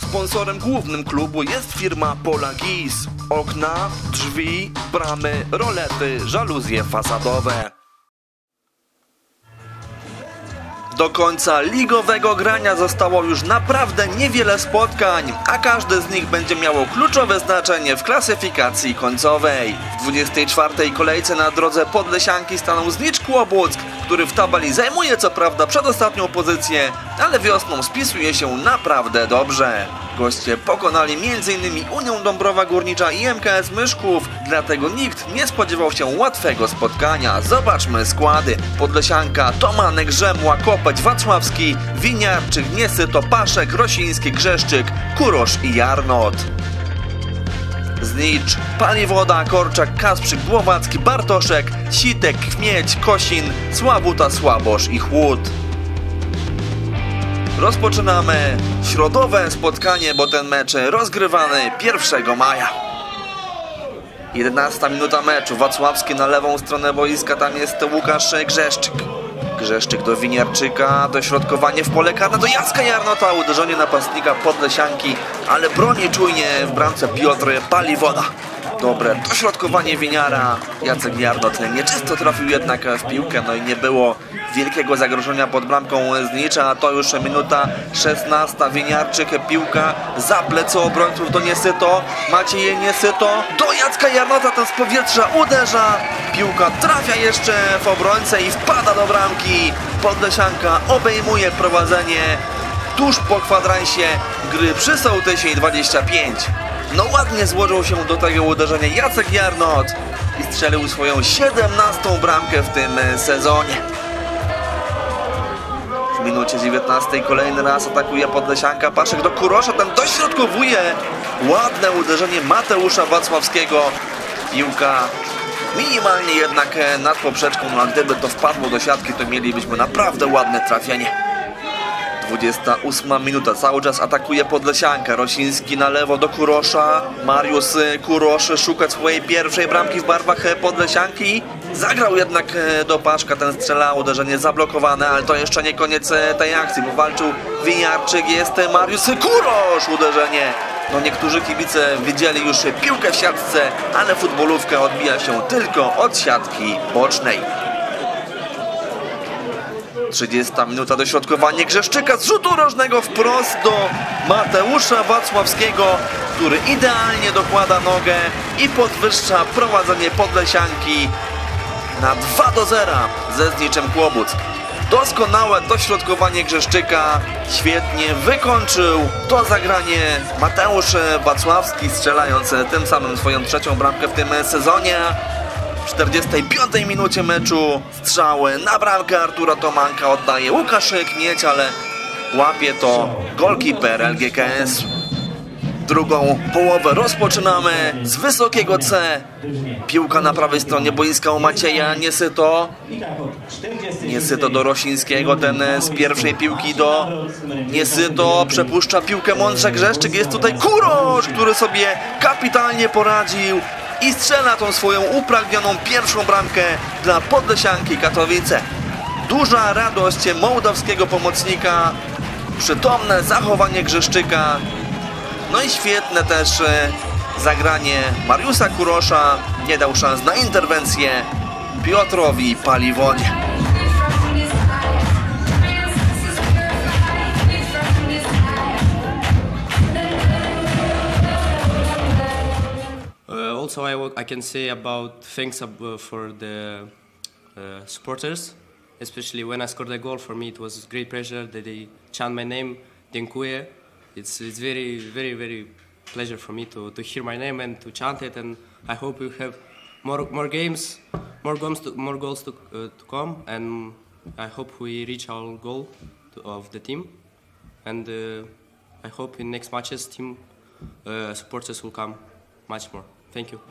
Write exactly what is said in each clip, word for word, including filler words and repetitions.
Sponsorem głównym klubu jest firma Polagis. Okna, drzwi, bramy, rolety, żaluzje fasadowe. Do końca ligowego grania zostało już naprawdę niewiele spotkań, a każde z nich będzie miało kluczowe znaczenie w klasyfikacji końcowej. W dwudziestej czwartej kolejce na drodze Podlesianki stanął Znicz Kłobuck, który w tabeli zajmuje co prawda przedostatnią pozycję, ale wiosną spisuje się naprawdę dobrze. Goście pokonali między innymi Unią Dąbrowa Górnicza i M K S Myszków, dlatego nikt nie spodziewał się łatwego spotkania. Zobaczmy składy. Podlesianka: Tomanek, Rzemła, Kopeć, Wacławski, Winiarczyk, Niesyto, Paszek, Rosiński, Grzeszczyk, Kurosz i Jarnot. Znicz: Paliwoda, Korczak, Kasprzyk, Głowacki, Bartoszek, Sitek, Kmieć, Kosin, Sławuta, Słabosz i Chłód. Rozpoczynamy środowe spotkanie, bo ten mecz rozgrywany pierwszego maja. jedenasta minuta meczu. Wacławski na lewą stronę boiska, tam jest Łukasz Grzeszczyk. Grzeszczyk do Winiarczyka, dośrodkowanie w pole karne do Jacka Jarnota, uderzenie napastnika Podlesianki, ale broni czujnie w bramce Piotr Paliwoda. Dobre dośrodkowanie Winiara, Jacek Jarnot nieczysto trafił jednak w piłkę, no i nie było wielkiego zagrożenia pod bramką Znicza. To już minuta szesnasta. Winiarczyk, piłka za plecy obrońców do Niesyto, Maciej Niesyto do Jacka Jarnota, ten z powietrza uderza, piłka trafia jeszcze w obrońcę i wpada do bramki. Podlesianka obejmuje prowadzenie tuż po kwadransie gry przy sołtysie dwadzieścia pięć. No ładnie złożył się do tego uderzenia Jacek Jarnot i strzelił swoją siedemnastą bramkę w tym sezonie. W minucie dziewiętnastej kolejny raz atakuje Podlesianka. Paszek do Kurosza, ten dośrodkowuje. Ładne uderzenie Mateusza Wacławskiego. Piłka minimalnie jednak nad poprzeczką, no a gdyby to wpadło do siatki, to mielibyśmy naprawdę ładne trafienie. dwudziesta ósma minuta, cały czas atakuje Podlesianka. Rosiński na lewo do Kurosza. Mariusz Kurosz szuka swojej pierwszej bramki w barwach Podlesianki. Zagrał jednak do Paszka, ten strzela, uderzenie zablokowane, ale to jeszcze nie koniec tej akcji, bo walczył Winiarczyk, jest Mariusz Kurosz, uderzenie. No niektórzy kibice widzieli już piłkę w siatce, ale futbolówka odbija się tylko od siatki bocznej. trzydziesta minuta, dośrodkowanie Grzeszczyka z rzutu rożnego wprost do Mateusza Wacławskiego, który idealnie dokłada nogę i podwyższa prowadzenie Podlesianki na dwa do zera ze Zniczem Kłobuck. Doskonałe dośrodkowanie Grzeszczyka, świetnie wykończył to zagranie Mateusz Wacławski, strzelając tym samym swoją trzecią bramkę w tym sezonie. W czterdziestej piątej minucie meczu strzały na bramkę Artura Tomanka oddaje Łukasz Kmieć, ale łapie to golkiper L G K S. Drugą połowę rozpoczynamy z wysokiego C. Piłka na prawej stronie boiska u Macieja Niesyto. Niesyto do Rosińskiego, ten z pierwszej piłki do Niesyto. Przepuszcza piłkę mądrze Grzeszczyk, jest tutaj Kurosz, który sobie kapitalnie poradził i strzela tą swoją upragnioną pierwszą bramkę dla Podlesianki Katowice. Duża radość mołdawskiego pomocnika, przytomne zachowanie Grzeszczyka, no i świetne też zagranie Mariusza Kurosza, nie dał szans na interwencję Piotrowi Paliwodzie. Uh, also, I, I can say about thanks uh, for the uh, supporters, especially when I scored a goal. For me, it was great pressure that they chant my name, Dziękuję. It's it's very very very pleasure for me to to hear my name and to chant it, and I hope we have more more games, more goals to more goals to uh, to come, and I hope we reach our goal to, of the team, and uh, I hope in next matches team uh, supporters will come much more. Thank you.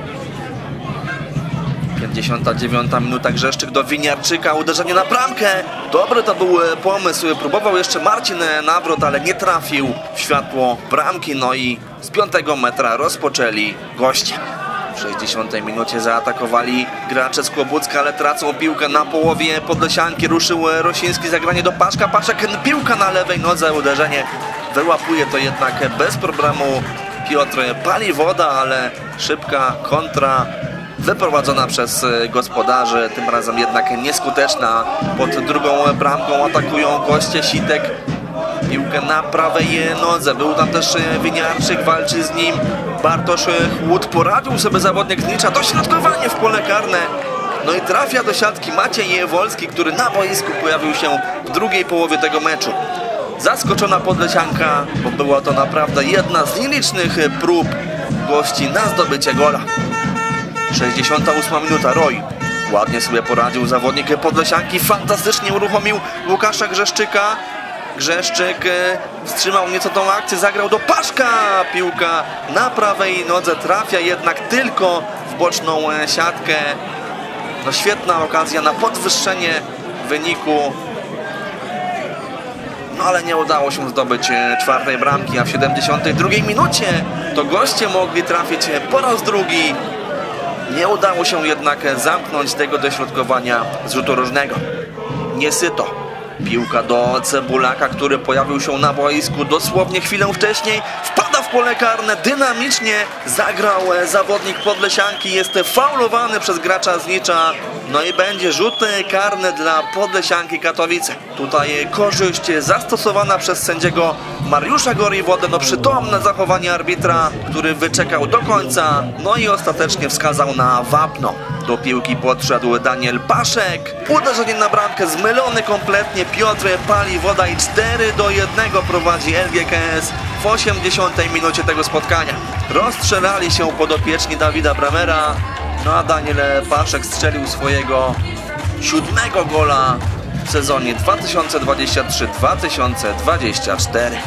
pięćdziesiąta dziewiąta minuta, Grzeszczyk do Winiarczyka, uderzenie na bramkę. Dobry to był pomysł, próbował jeszcze Marcin Nawrot, ale nie trafił w światło bramki, no i z piątego metra rozpoczęli goście. W sześćdziesiątej minucie zaatakowali gracze z Kłobucka, ale tracą piłkę na połowie Podlesianki. Ruszył Rosiński, zagranie do Paszka, Paszek, piłka na lewej nodze, uderzenie Wyłapuje to jednak bez problemu Piotr Paliwoda, ale szybka kontra wyprowadzona przez gospodarzy, tym razem jednak nieskuteczna. Pod drugą bramką atakują goście Sitek. Piłkę na prawej nodze, był tam też Winiarczyk, walczy z nim Bartosz Chłód, poradził sobie zawodnik Znicza, dośrodkowanie w pole karne. No i trafia do siatki Maciej Wolski, który na boisku pojawił się w drugiej połowie tego meczu. Zaskoczona Podlesianka, bo była to naprawdę jedna z nielicznych prób gości na zdobycie gola. sześćdziesiąta ósma minuta, Roy ładnie sobie poradził zawodnik Podlesianki, fantastycznie uruchomił Łukasza Grzeszczyka. Grzeszczyk wstrzymał nieco tą akcję, zagrał do Paszka, piłka na prawej nodze trafia jednak tylko w boczną siatkę. No świetna okazja na podwyższenie wyniku, no ale nie udało się zdobyć czwartej bramki, a w siedemdziesiątej drugiej minucie to goście mogli trafić po raz drugi. Nie udało się jednak zamknąć tego dośrodkowania z rzutu rożnego. Niesyto. Piłka do Cebulaka, który pojawił się na boisku dosłownie chwilę wcześniej. Wpada w pole karne, dynamicznie zagrał zawodnik Podlesianki. Jest faulowany przez gracza Znicza. No i będzie rzut karny dla Podlesianki Katowice. Tutaj korzyść zastosowana przez sędziego Mariusza Goriwodę. No przytomne zachowanie arbitra, który wyczekał do końca. No i ostatecznie wskazał na wapno. Do piłki podszedł Daniel Paszek. Uderzenie na bramkę, zmylony kompletnie Piotr Paliwoda i cztery do jednego prowadzi L G K S w osiemdziesiątej minucie tego spotkania. Rozstrzelali się podopieczni Dawida Bramera, no a Daniel Paszek strzelił swojego siódmego gola w sezonie dwa tysiące dwudziestym trzecim dwa tysiące dwudziestym czwartym.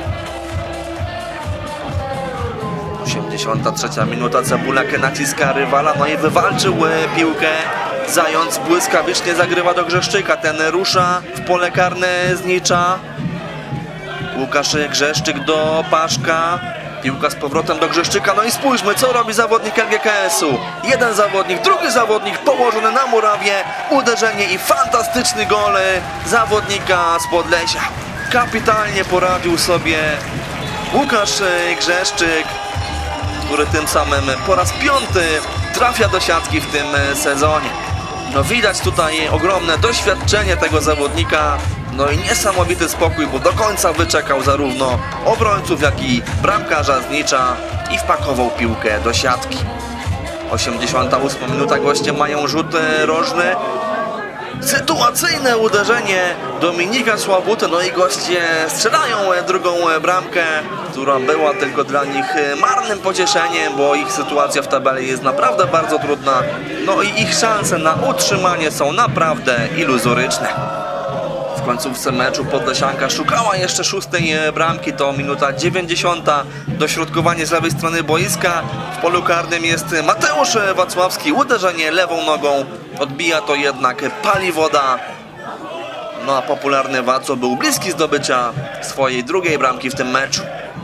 osiemdziesiąta trzecia minuta, Cebulak naciska rywala, no i wywalczył piłkę. Zając błyskawicznie zagrywa do Grzeszczyka, ten rusza w pole karne Znicza. Łukasz Grzeszczyk do Paszka, piłka z powrotem do Grzeszczyka, no i spójrzmy, co robi zawodnik L G K S u. Jeden zawodnik, drugi zawodnik położony na murawie, uderzenie i fantastyczny gol zawodnika z Podlesia. Kapitalnie poradził sobie Łukasz Grzeszczyk, który tym samym po raz piąty trafia do siatki w tym sezonie. No widać tutaj ogromne doświadczenie tego zawodnika, no i niesamowity spokój, bo do końca wyczekał zarówno obrońców, jak i bramkarza Znicza i wpakował piłkę do siatki. osiemdziesiąta ósma minuta, goście mają rzut rożny. Sytuacyjne uderzenie Dominika Sławuty, no i goście strzelają drugą bramkę, która była tylko dla nich marnym pocieszeniem, bo ich sytuacja w tabeli jest naprawdę bardzo trudna, no i ich szanse na utrzymanie są naprawdę iluzoryczne. W końcówce meczu Podlesianka szukała jeszcze szóstej bramki, to minuta dziewięćdziesiąta, dośrodkowanie z lewej strony boiska, w polu karnym jest Mateusz Wacławski, uderzenie lewą nogą, odbija to jednak Paliwoda, no a popularny Waco był bliski zdobycia swojej drugiej bramki w tym meczu.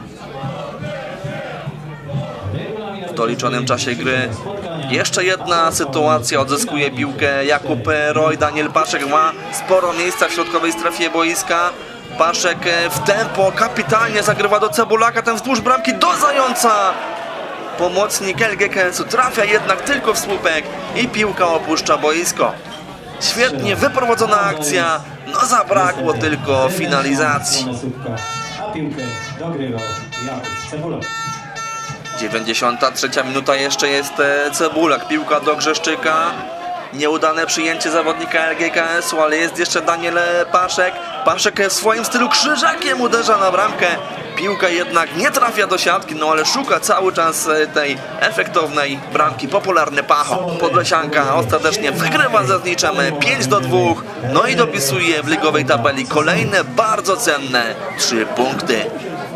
W doliczonym czasie gry jeszcze jedna sytuacja, odzyskuje piłkę Jakub Roy, Daniel Paszek ma sporo miejsca w środkowej strefie boiska. Paszek w tempo, kapitalnie zagrywa do Cebulaka, ten wzdłuż bramki do Zająca. Pomocnik L G K S u trafia jednak tylko w słupek i piłka opuszcza boisko. Świetnie wyprowadzona akcja, no zabrakło tylko finalizacji. A piłkę dogrywał Jakub Cebulak. dziewięćdziesiąta trzecia minuta, jeszcze jest Cebulak, piłka do Grzeszczyka. Nieudane przyjęcie zawodnika L G K S u, ale jest jeszcze Daniel Paszek. Paszek w swoim stylu krzyżakiem uderza na bramkę. Piłka jednak nie trafia do siatki, no ale szuka cały czas tej efektownej bramki. Popularny Pacho. Podlesianka ostatecznie wygrywa ze Zniczem pięć do dwóch. No i dopisuje w ligowej tabeli kolejne bardzo cenne trzy punkty.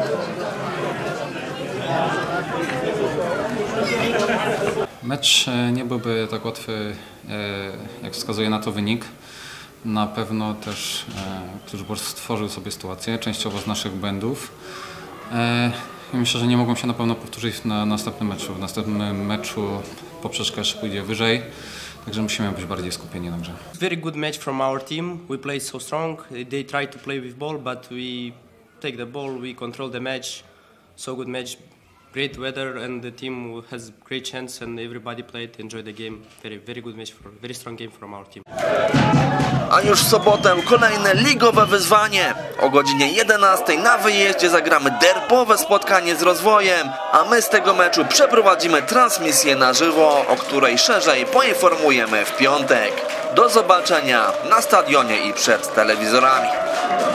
Mecz nie byłby tak łatwy, jak wskazuje na to wynik. Na pewno też Kluczbork stworzył sobie sytuację, częściowo z naszych błędów. Myślę, że nie mogą się na pewno powtórzyć na następnym meczu. W następnym meczu poprzeczka jeszcze pójdzie wyżej, także musimy być bardziej skupieni na grze. Very good match from our team. We played so strong. They tried to play with ball, but we take the ball, we control the match. So good match, great weather, and the team has great chance, and everybody played, enjoyed the game. Very, very good match, for, very strong game from our team. A już w sobotę kolejne ligowe wyzwanie. O godzinie jedenastej na wyjeździe zagramy derbowe spotkanie z Rozwojem, a my z tego meczu przeprowadzimy transmisję na żywo, o której szerzej poinformujemy w piątek. Do zobaczenia na stadionie i przed telewizorami.